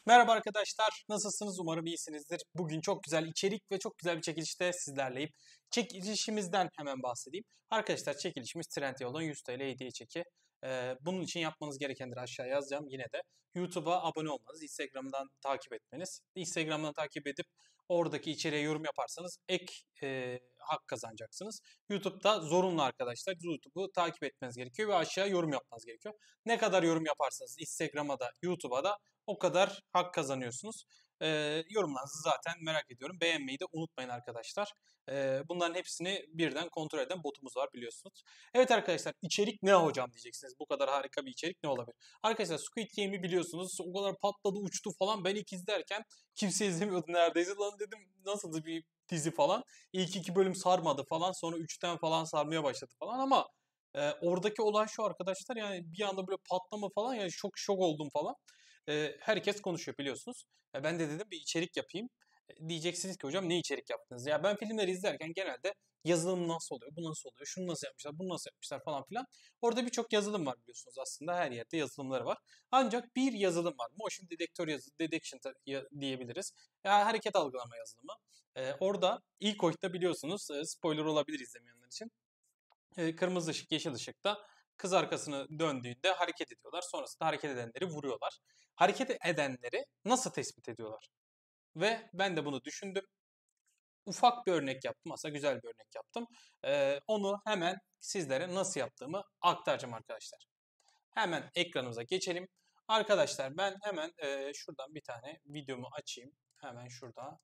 Merhaba arkadaşlar, nasılsınız? Umarım iyisinizdir. Bugün çok güzel içerik ve çok güzel bir çekilişte sizlerleyim. Çekilişimizden hemen bahsedeyim. Arkadaşlar çekilişimiz Trendyol'dan 100 TL hediye çeki. Bunun için yapmanız gerekenleri aşağıya yazacağım. Yine de YouTube'a abone olmanız, Instagram'dan takip etmeniz. Instagram'dan takip edip oradaki içeriğe yorum yaparsanız ek hak kazanacaksınız. YouTube'da zorunlu arkadaşlar. YouTube'u takip etmeniz gerekiyor ve aşağıya yorum yapmanız gerekiyor. Ne kadar yorum yaparsanız Instagram'a da YouTube'a da o kadar hak kazanıyorsunuz. Yorumlarınızı zaten merak ediyorum. Beğenmeyi de unutmayın arkadaşlar. Bunların hepsini birden kontrol eden botumuz var biliyorsunuz. Evet arkadaşlar, içerik ne hocam diyeceksiniz. Bu kadar harika bir içerik ne olabilir? Arkadaşlar Squid Game'i biliyorsunuz. O kadar patladı uçtu falan. Ben ilk izlerken kimse izlemiyordu neredeyse. Lan dedim nasıl bir dizi falan. İlk 2 bölüm sarmadı falan. Sonra 3'ten falan sarmaya başladı falan ama oradaki olay şu arkadaşlar, yani bir anda böyle patlama falan, yani şok oldum falan. Herkes konuşuyor biliyorsunuz. Ben de dedim bir içerik yapayım. Diyeceksiniz ki hocam ne içerik yaptınız? Ya ben filmleri izlerken genelde yazılım nasıl oluyor, bu nasıl oluyor, şunu nasıl yapmışlar, bunu nasıl yapmışlar falan filan. Orada birçok yazılım var biliyorsunuz, aslında her yerde yazılımları var. Ancak bir yazılım var. Motion Detection diyebiliriz. Ya hareket algılama yazılımı. Orada ilk oyunda biliyorsunuz, spoiler olabilir izlemeyenler için. Kırmızı ışık, yeşil ışıkta kız arkasını döndüğünde hareket ediyorlar. Sonrasında hareket edenleri vuruyorlar. Hareket edenleri nasıl tespit ediyorlar? Ve ben de bunu düşündüm. Ufak bir örnek yaptım. Aslında güzel bir örnek yaptım. Onu hemen sizlere nasıl yaptığımı aktaracağım arkadaşlar. Hemen ekranımıza geçelim. Arkadaşlar ben hemen şuradan bir tane videomu açayım. Hemen şurada.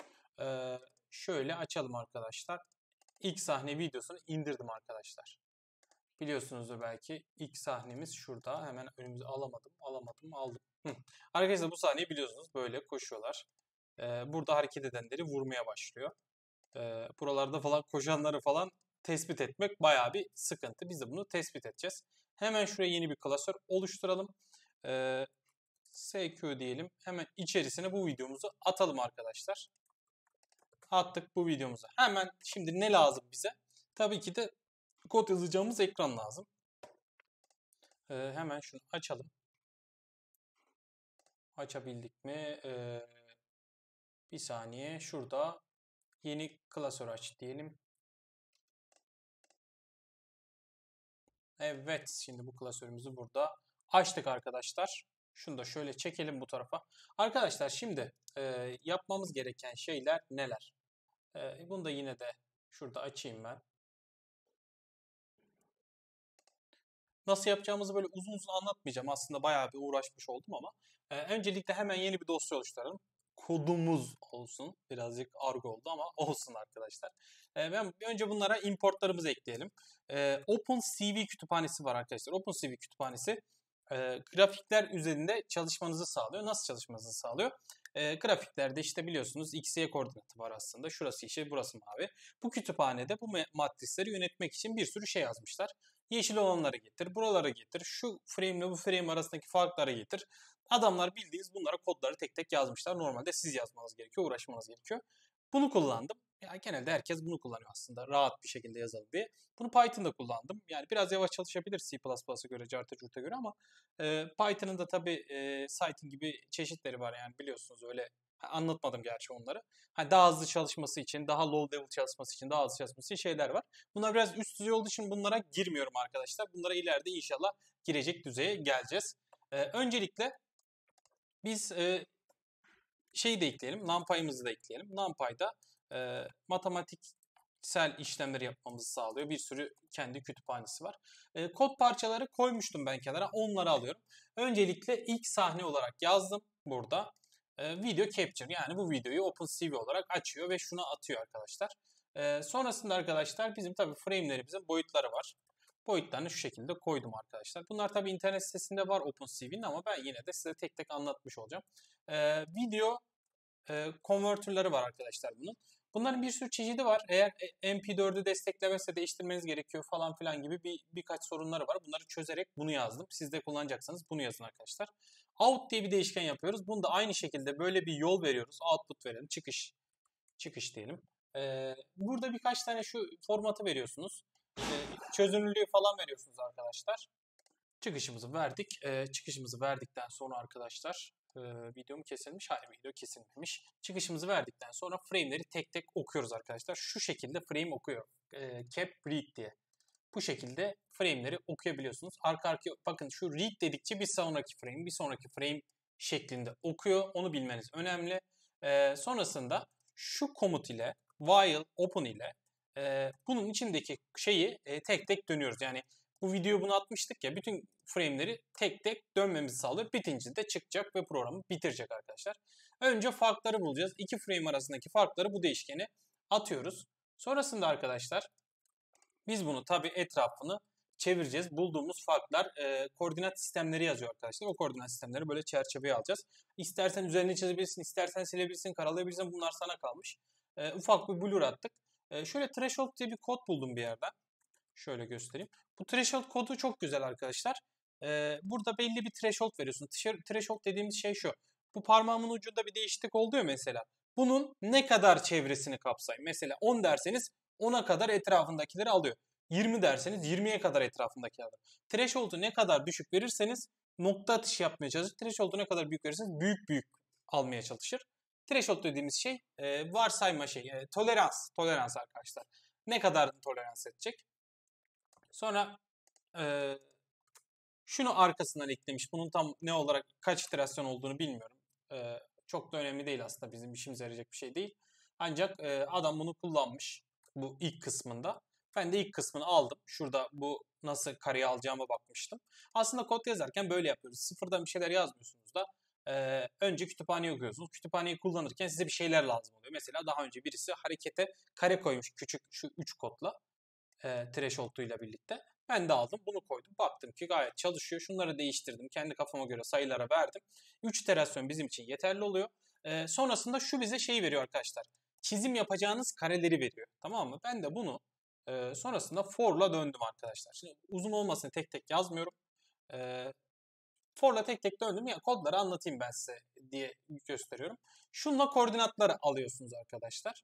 Şöyle açalım arkadaşlar. İlk sahne videosunu indirdim arkadaşlar. Biliyorsunuzdur belki, ilk sahnemiz şurada. Hemen önümüze aldım. Arkadaşlar bu sahneyi biliyorsunuz, böyle koşuyorlar. Burada hareket edenleri vurmaya başlıyor. Buralarda falan koşanları falan tespit etmek bayağı bir sıkıntı. Biz de bunu tespit edeceğiz. Hemen şuraya yeni bir klasör oluşturalım. SQ diyelim. Hemen içerisine bu videomuzu atalım arkadaşlar. Attık bu videomuzu. Hemen şimdi ne lazım bize? Tabii ki de kod yazacağımız ekran lazım. Hemen şunu açalım. Açabildik mi? Bir saniye. Şurada yeni klasör aç diyelim. Evet. Şimdi bu klasörümüzü burada açtık arkadaşlar. Şunu da şöyle çekelim bu tarafa. Arkadaşlar şimdi yapmamız gereken şeyler neler? Bunu da yine de şurada açayım ben. Nasıl yapacağımızı böyle uzun uzun anlatmayacağım. Aslında bayağı bir uğraşmış oldum ama. Öncelikle hemen yeni bir dosya oluşturalım. Kodumuz olsun. Birazcık argo oldu ama olsun arkadaşlar. Ben önce bunlara importlarımızı ekleyelim. OpenCV kütüphanesi var arkadaşlar. OpenCV kütüphanesi grafikler üzerinde çalışmanızı sağlıyor. Nasıl çalışmanızı sağlıyor? Grafiklerde işte biliyorsunuz X, Y koordinatı var aslında. Şurası yeşil, burası mavi. Bu kütüphanede bu matrisleri yönetmek için bir sürü şey yazmışlar. Yeşil olanları getir, buraları getir, şu frame ile bu frame arasındaki farkları getir. Adamlar bildiğiniz bunlara kodları tek tek yazmışlar. Normalde siz yazmanız gerekiyor, uğraşmanız gerekiyor. Bunu kullandım. Ya genelde herkes bunu kullanıyor aslında, rahat bir şekilde yazalım diye. Bunu Python'da kullandım. Yani biraz yavaş çalışabilir C++'a göre, carta curta göre ama Python'ın da tabii Cython gibi çeşitleri var, yani biliyorsunuz öyle. Anlatmadım gerçi onları. Hani daha hızlı çalışması için, daha low level çalışması için, daha hızlı çalışması için şeyler var. Bunlar biraz üst düzey olduğu için bunlara girmiyorum arkadaşlar. Bunlara ileride inşallah girecek düzeye geleceğiz. Öncelikle biz şeyi de ekleyelim, NumPy'ımızı da ekleyelim. NumPy'da matematiksel işlemleri yapmamızı sağlıyor. Bir sürü kendi kütüphanesi var. Kod parçaları koymuştum ben kenara. Onları alıyorum. Öncelikle ilk sahne olarak yazdım burada. Video capture, yani bu videoyu OpenCV olarak açıyor ve şuna atıyor arkadaşlar. Sonrasında arkadaşlar bizim tabii frame'lerimizin boyutları var. Boyutlarını şu şekilde koydum arkadaşlar. Bunlar tabii internet sitesinde var OpenCV'nin ama ben yine de size tek tek anlatmış olacağım. Video konvertörleri var arkadaşlar bunun. Bunların bir sürü çeşidi var. Eğer MP4'ü desteklemezse değiştirmeniz gerekiyor falan filan gibi birkaç sorunları var. Bunları çözerek bunu yazdım. Siz de kullanacaksanız bunu yazın arkadaşlar. Out diye bir değişken yapıyoruz. Bunu da aynı şekilde böyle bir yol veriyoruz. Output verelim. Çıkış diyelim. Burada birkaç tane şu formatı veriyorsunuz. Çözünürlüğü falan veriyorsunuz arkadaşlar. Çıkışımızı verdik. Çıkışımızı verdikten sonra arkadaşlar Video mu kesilmiş? Hayır, video kesilmemiş. Çıkışımızı verdikten sonra frame'leri tek tek okuyoruz arkadaşlar. Şu şekilde frame okuyor. Cap read diye. Bu şekilde frame'leri okuyabiliyorsunuz. Arka arkaya bakın, şu read dedikçe bir sonraki frame şeklinde okuyor. Onu bilmeniz önemli. Sonrasında şu komut ile while open ile bunun içindeki şeyi tek tek dönüyoruz. Yani bu videoyu bunu atmıştık ya, bütün frame'leri tek tek dönmemizi sağlıyor. Bitince de çıkacak ve programı bitirecek arkadaşlar. Önce farkları bulacağız. İki frame arasındaki farkları bu değişkeni atıyoruz. Sonrasında arkadaşlar biz bunu tabii etrafını çevireceğiz. Bulduğumuz farklar koordinat sistemleri yazıyor arkadaşlar. O koordinat sistemleri böyle çerçeveye alacağız. İstersen üzerine çizebilirsin, istersen silebilirsin, karalayabilirsin. Bunlar sana kalmış. Ufak bir blur attık. Şöyle threshold diye bir kod buldum bir yerden. Şöyle göstereyim. Bu threshold kodu çok güzel arkadaşlar. Burada belli bir threshold veriyorsun. Threshold dediğimiz şey şu. Bu parmağımın ucunda bir değişiklik oldu ya mesela. Bunun ne kadar çevresini kapsayın. Mesela 10 derseniz 10'a kadar etrafındakileri alıyor. 20 derseniz 20'ye kadar etrafındakileri alıyor. Threshold'u ne kadar düşük verirseniz nokta atışı yapmaya çalışır. Threshold'u ne kadar büyük verirseniz büyük büyük almaya çalışır. Threshold dediğimiz şey varsayma şeyi, tolerans arkadaşlar. Ne kadar tolerans edecek? Sonra şunu arkasından eklemiş. Bunun tam ne olarak kaç iterasyon olduğunu bilmiyorum. Çok da önemli değil aslında, bizim işimize yarayacak bir şey değil. Ancak adam bunu kullanmış bu ilk kısmında. Ben de ilk kısmını aldım. Şurada bu nasıl kareyi alacağıma bakmıştım. Aslında kod yazarken böyle yapıyoruz. Sıfırdan bir şeyler yazmıyorsunuz da önce kütüphaneyi okuyorsunuz. Kütüphaneyi kullanırken size bir şeyler lazım oluyor. Mesela daha önce birisi harekete kare koymuş küçük şu 3 kodla. Threshold'uyla birlikte. Ben de aldım, bunu koydum. Baktım ki gayet çalışıyor. Şunları değiştirdim. Kendi kafama göre sayılara verdim. 3 iterasyon bizim için yeterli oluyor. Sonrasında şu bize şeyi veriyor arkadaşlar. Çizim yapacağınız kareleri veriyor. Tamam mı? Ben de bunu sonrasında for'la döndüm arkadaşlar. Şimdi uzun olmasını tek tek yazmıyorum. For'la tek tek döndüm. Yani kodları anlatayım ben size diye gösteriyorum. Şunla koordinatları alıyorsunuz arkadaşlar.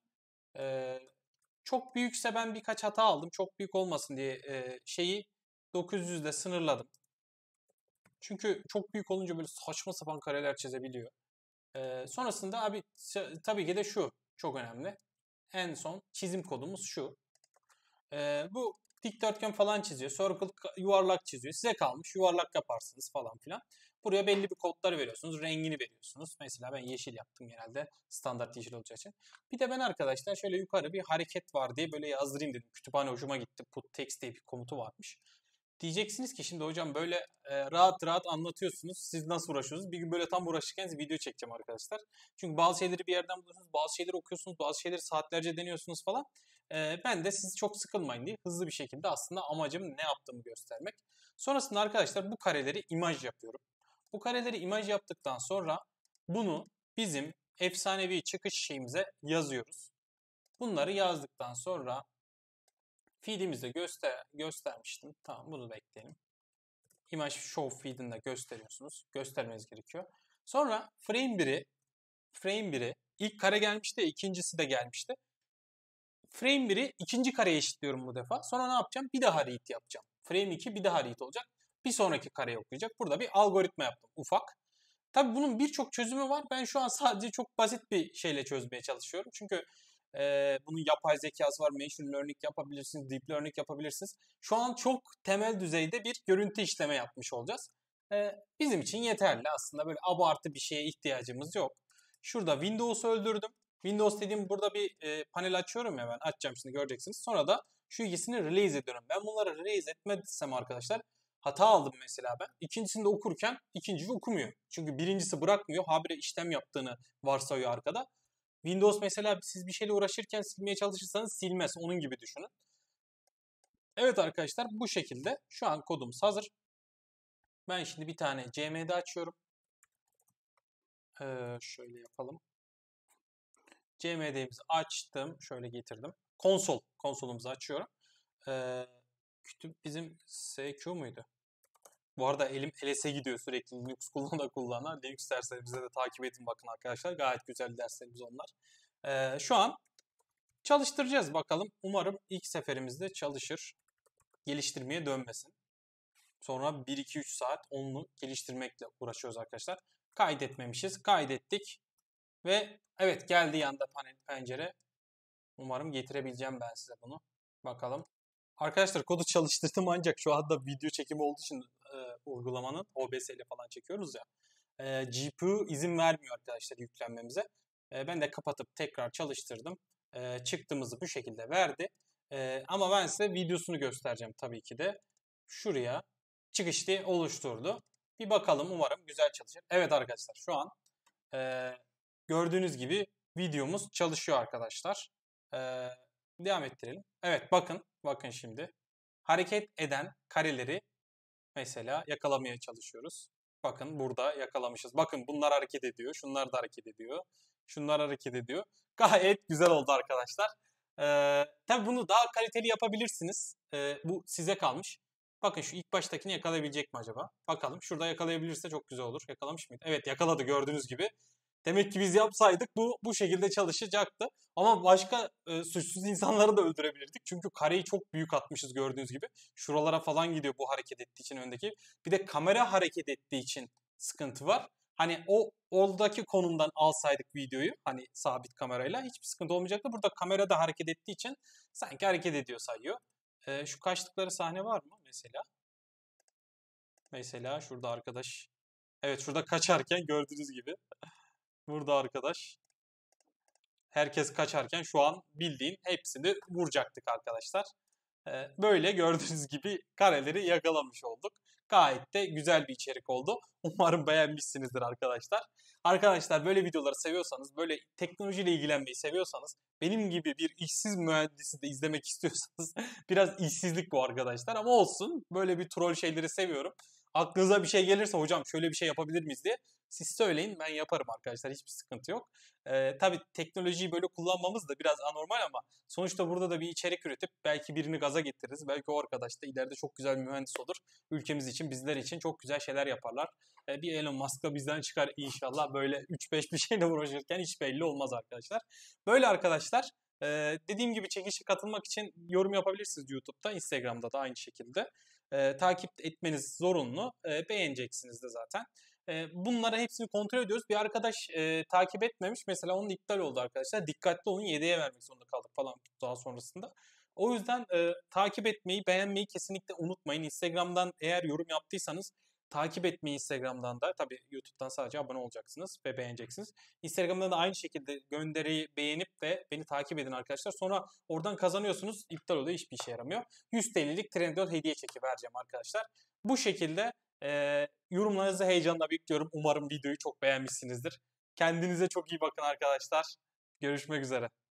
Çok büyükse ben birkaç hata aldım. Çok büyük olmasın diye şeyi 900'de sınırladım. Çünkü çok büyük olunca böyle saçma sapan kareler çizebiliyor. Sonrasında abi tabii ki de şu çok önemli. En son çizim kodumuz şu. Bu dikdörtgen falan çiziyor. Circle yuvarlak çiziyor. Size kalmış. Yuvarlak yaparsınız falan filan. Buraya belli bir kodları veriyorsunuz. Rengini veriyorsunuz. Mesela ben yeşil yaptım genelde. Standart yeşil olacağı için. Bir de ben arkadaşlar şöyle yukarı bir hareket var diye böyle yazdırayım dedim. Kütüphane hoşuma gitti. Put text diye bir komutu varmış. Diyeceksiniz ki şimdi hocam böyle rahat rahat anlatıyorsunuz. Siz nasıl uğraşıyorsunuz? Bir gün böyle tam uğraşırken video çekeceğim arkadaşlar. Çünkü bazı şeyleri bir yerden buluyorsunuz. Bazı şeyleri okuyorsunuz. Bazı şeyleri saatlerce deniyorsunuz falan. Ben de siz çok sıkılmayın diye hızlı bir şekilde aslında amacım ne yaptığımı göstermek. Sonrasında arkadaşlar bu kareleri imaj yapıyorum. Bu kareleri imaj yaptıktan sonra bunu bizim efsanevi çıkış şeyimize yazıyoruz. Bunları yazdıktan sonra feed'imizde göstermiştim. Tamam, bunu da ekleyelim. Image show feed'ini de gösteriyorsunuz. Göstermeniz gerekiyor. Sonra frame 1'i ilk kare gelmişti, ikincisi de gelmişti. Frame 1'i ikinci kareye eşitliyorum bu defa. Sonra ne yapacağım? Bir daha read yapacağım. Frame 2 bir daha read olacak. Bir sonraki kareye okuyacak. Burada bir algoritma yaptım ufak. Tabii bunun birçok çözümü var. Ben şu an sadece çok basit bir şeyle çözmeye çalışıyorum. Çünkü bunun yapay zekası var. Machine learning yapabilirsiniz. Deep learning yapabilirsiniz. Şu an çok temel düzeyde bir görüntü işleme yapmış olacağız. Bizim için yeterli aslında. Böyle abartı bir şeye ihtiyacımız yok. Şurada Windows'u öldürdüm. Windows dediğim burada bir panel açıyorum ya ben. Açacağım şimdi, göreceksiniz. Sonra da şu ikisini release ediyorum. Ben bunları release etmezsem arkadaşlar hata aldım mesela ben. İkincisini de okurken ikinciyi okumuyor. Çünkü birincisi bırakmıyor. Habire işlem yaptığını varsayıyor arkada. Windows mesela siz bir şeyle uğraşırken silmeye çalışırsanız silmez. Onun gibi düşünün. Evet arkadaşlar, bu şekilde şu an kodumuz hazır. Ben şimdi bir tane CMD açıyorum. Şöyle yapalım. CMD'mizi açtım. Şöyle getirdim. Konsolumuzu açıyorum. Bizim SQ muydu? Bu arada elim LS'e gidiyor sürekli. Linux kullana. Linux derslerimizde de takip edin bakın arkadaşlar. Gayet güzel derslerimiz onlar. Şu an çalıştıracağız bakalım. Umarım ilk seferimizde çalışır. Geliştirmeye dönmesin. Sonra 1-2-3 saat onu geliştirmekle uğraşıyoruz arkadaşlar. Kaydetmemişiz. Kaydettik. Ve evet, geldi yanda pencere. Umarım getirebileceğim ben size bunu. Bakalım. Arkadaşlar kodu çalıştırdım ancak şu anda video çekimi olduğu için uygulamanın OBS ile falan çekiyoruz ya. GPU izin vermiyor arkadaşlar yüklenmemize. Ben de kapatıp tekrar çalıştırdım. Çıktığımızı bu şekilde verdi. Ama ben size videosunu göstereceğim tabii ki de. Şuraya çıkış diye oluşturdu. Bir bakalım, umarım güzel çalışır. Evet arkadaşlar, şu an gördüğünüz gibi videomuz çalışıyor arkadaşlar. Devam ettirelim. Evet, bakın. Bakın şimdi. Hareket eden kareleri mesela yakalamaya çalışıyoruz. Bakın burada yakalamışız. Bakın bunlar hareket ediyor. Şunlar da hareket ediyor. Şunlar hareket ediyor. Gayet güzel oldu arkadaşlar. Tabii bunu daha kaliteli yapabilirsiniz. Bu size kalmış. Bakın şu ilk baştakini yakalayabilecek mi acaba? Bakalım. Şurada yakalayabilirse çok güzel olur. Yakalamış mıydı? Evet, yakaladı gördüğünüz gibi. Demek ki biz yapsaydık bu şekilde çalışacaktı. Ama başka suçsuz insanları da öldürebilirdik. Çünkü kareyi çok büyük atmışız gördüğünüz gibi. Şuralara falan gidiyor bu hareket ettiği için öndeki. Bir de kamera hareket ettiği için sıkıntı var. Hani oradaki konumdan alsaydık videoyu, hani sabit kamerayla hiçbir sıkıntı olmayacaktı. Burada kamera da hareket ettiği için sanki hareket ediyor sayıyor. Şu kaçtıkları sahne var mı mesela? Mesela şurada arkadaş. Evet, şurada kaçarken gördüğünüz gibi. Burada arkadaş. Herkes kaçarken şu an bildiğin hepsini vuracaktık arkadaşlar. Böyle gördüğünüz gibi kareleri yakalamış olduk. Gayet de güzel bir içerik oldu. Umarım beğenmişsinizdir arkadaşlar. Arkadaşlar böyle videoları seviyorsanız, böyle teknolojiyle ilgilenmeyi seviyorsanız, benim gibi bir işsiz mühendisi de izlemek istiyorsanız biraz işsizlik bu arkadaşlar ama olsun. Böyle bir troll şeyleri seviyorum. Aklınıza bir şey gelirse hocam şöyle bir şey yapabilir miyiz diye siz söyleyin, ben yaparım arkadaşlar, hiçbir sıkıntı yok. Tabii teknolojiyi böyle kullanmamız da biraz anormal ama sonuçta burada da bir içerik üretip belki birini gaza getiririz. Belki o arkadaş da ileride çok güzel bir mühendis olur. Ülkemiz için, bizler için çok güzel şeyler yaparlar. Bir Elon Musk da bizden çıkar inşallah. Böyle 3-5 bir şeyle uğraşırken hiç belli olmaz arkadaşlar. Böyle arkadaşlar. Dediğim gibi çekilişe katılmak için yorum yapabilirsiniz YouTube'da, Instagram'da da aynı şekilde. Takip etmeniz zorunlu. Beğeneceksiniz de zaten. Bunları hepsini kontrol ediyoruz. Bir arkadaş takip etmemiş. Mesela onun iptal oldu arkadaşlar. Dikkatli olun, yedeğe vermek zorunda kaldık falan daha sonrasında. O yüzden takip etmeyi, beğenmeyi kesinlikle unutmayın. Instagram'dan eğer yorum yaptıysanız takip etmeyi, Instagram'dan da. Tabii YouTube'dan sadece abone olacaksınız ve beğeneceksiniz. Instagram'dan da aynı şekilde gönderiyi beğenip ve beni takip edin arkadaşlar. Sonra oradan kazanıyorsunuz. İptal oluyor, hiçbir işe yaramıyor. 100 TL'lik Trendyol hediye çeki vereceğim arkadaşlar. Bu şekilde yorumlarınızı heyecanla bekliyorum. Umarım videoyu çok beğenmişsinizdir. Kendinize çok iyi bakın arkadaşlar. Görüşmek üzere.